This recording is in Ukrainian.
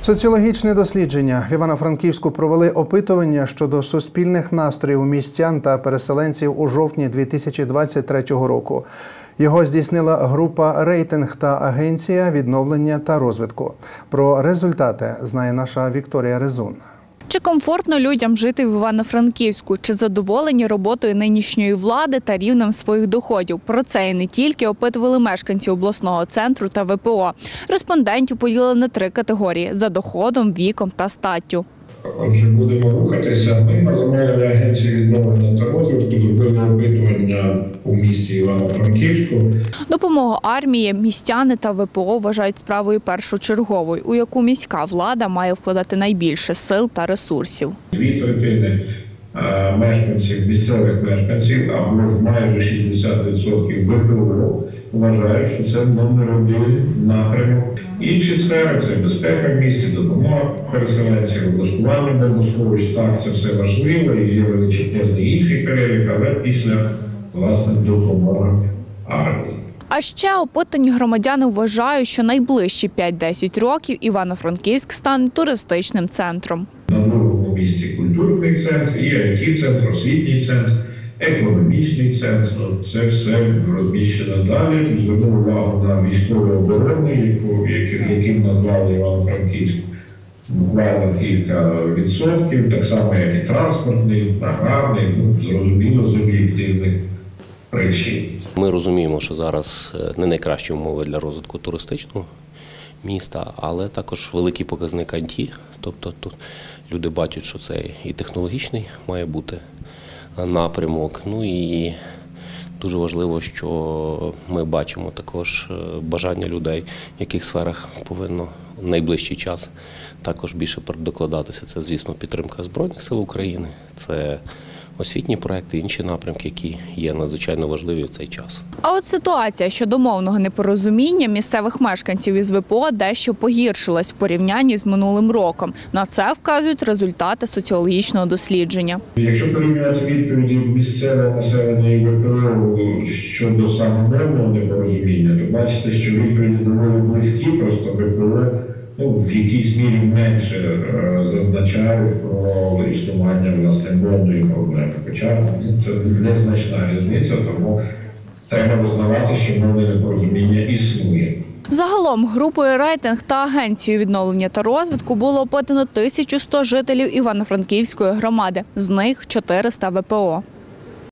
Соціологічне дослідження. В Івано-Франківську провели опитування щодо суспільних настроїв містян та переселенців у жовтні 2023 року. Його здійснила група «Рейтинг» та агенція відновлення та розвитку. Про результати знає наша Вікторія Резун. Чи комфортно людям жити в Івано-Франківську? Чи задоволені роботою нинішньої влади та рівнем своїх доходів? Про це і не тільки опитували мешканці обласного центру та ВПО. Респондентів поділили на 3 категорії – за доходом, віком та статтю. Отже, будемо рухатися. Ми на земельній агенції відновлення та розвитку зробили опитування у місті Івано-Франківську. Допомогу армії містяни та ВПО вважають справою першочерговою, у яку міська влада має вкладати найбільше сил та ресурсів. 2/3 мешканців, місцевих мешканців, або ж майже 60% ВПО вважають, що це номер 1 напрямок. Інші сфери – це безпека в місті, допомога переселенців, облаштування бомбосховищ. Так, це все важливо і є величезний інший перелік, але після, власне, допомоги армії. А ще опитані громадяни вважають, що найближчі 5-10 років Івано-Франківськ стане туристичним центром. На новому місті культурний центр, і IT-центр, освітній центр, економічний центр. Це все розміщено далі. Звернув увагу на військову оборону, яким назвали Івано-Франківськ буквально кілька відсотків, так само, як і транспортний, аграрний, зрозуміло, з об'єктивних причин. Ми розуміємо, що зараз не найкращі умови для розвитку туристичного міста, але також великий показник IT. Тобто тут люди бачать, що це і технологічний має бути напрямок. Ну і дуже важливо, що ми бачимо також бажання людей, в яких сферах повинно в найближчий час також більше докладатися. Це, звісно, підтримка Збройних сил України, це освітні проекти, інші напрямки, які є надзвичайно важливі в цей час. А от ситуація щодо мовного непорозуміння місцевих мешканців із ВПО дещо погіршилась в порівнянні з минулим роком. На це вказують результати соціологічного дослідження. Якщо порівняти відповіді місцевого населення і ВПО щодо саме мовного непорозуміння, то бачите, що відповіді доволі близькі, просто ВПО в якійсь мірі менше зазначають про існування, власне, мовної проблеми. Хоча це незначна різниця, тому треба визнавати, що мовне непорозуміння існує. Загалом групою «Рейтинг» та агенцією відновлення та розвитку було опитано 1100 жителів Івано-Франківської громади, з них 400 ВПО.